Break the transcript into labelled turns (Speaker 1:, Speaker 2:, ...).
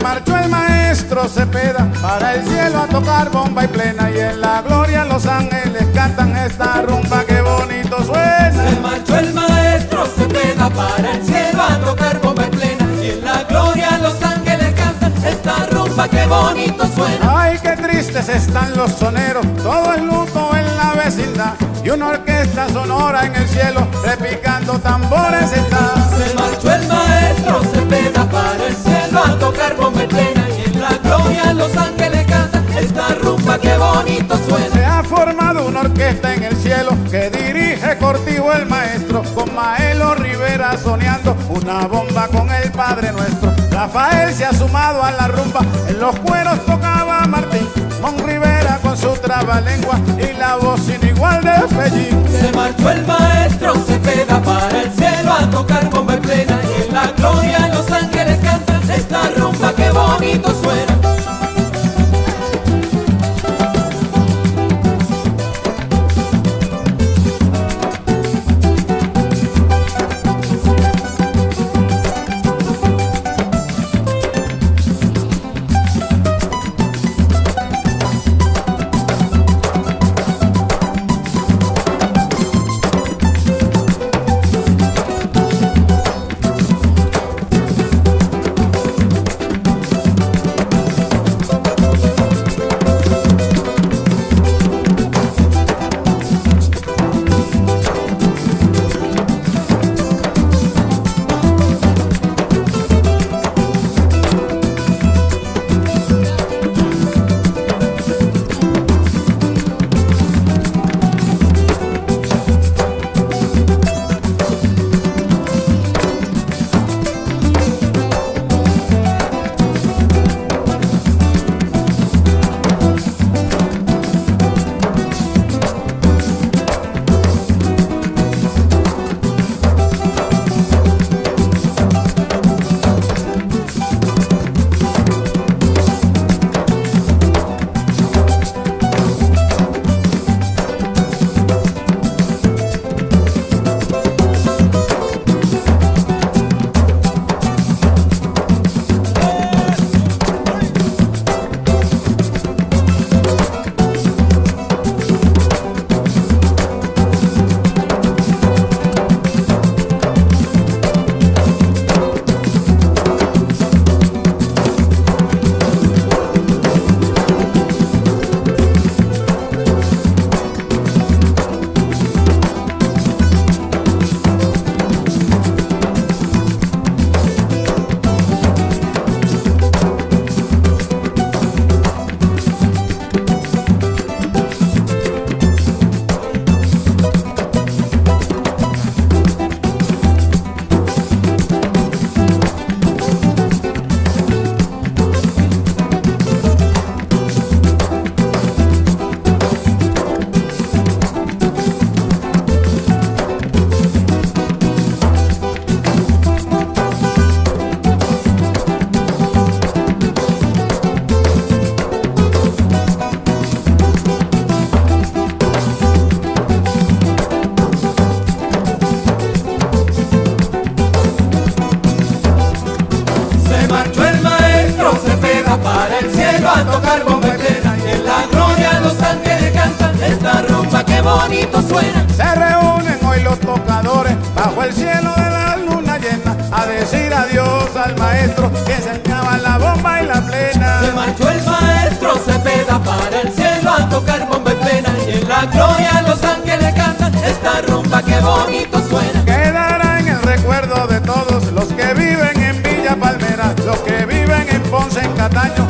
Speaker 1: marchó el maestro Cepeda para el cielo a tocar bomba y plena, y en la gloria los ángeles cantan esta rumba que bonito suena.
Speaker 2: Se marchó el maestro Cepeda para el cielo a tocar bomba y plena, y en la gloria los ángeles cantan esta rumba que bonito suena.
Speaker 1: Ay, qué tristes están los soneros, todo el luto en la vecindad, y una orquesta sonora en el cielo repicando tambores está.
Speaker 2: Se marchó el maestro Cepeda para el cielo a tocar bomba y plena, y en la gloria los ángeles cantan esta rumba que bonito suena.
Speaker 1: Se ha formado una orquesta en el cielo que dirige Cortijo el maestro, con Maelo Rivera soñando una bomba con el Padre Nuestro. Rafael se ha sumado a la rumba, en los cueros tocaba Martín, Mon Rivera con su trabalengua y la voz sin igual de Fellín.
Speaker 2: Se marchó el maestro Cepeda para el cielo a tocar bomba y plena, y en la gloria los ángeles cantan esta rumba que bonito suena. Para el cielo a tocar bomba y plena, y en la gloria los ángeles cantan esta rumba que bonito suena.
Speaker 1: Se reúnen hoy los tocadores bajo el cielo de la luna llena a decir adiós al maestro que enseñaba la bomba y la plena.
Speaker 2: Se marchó el maestro Cepeda para el cielo a tocar bomba y plena, y en la gloria los ángeles cantan esta rumba que bonito suena.
Speaker 1: Quedará en el recuerdo de todos los que viven en Villa Palmera, los que viven en Ponce, en Cataño,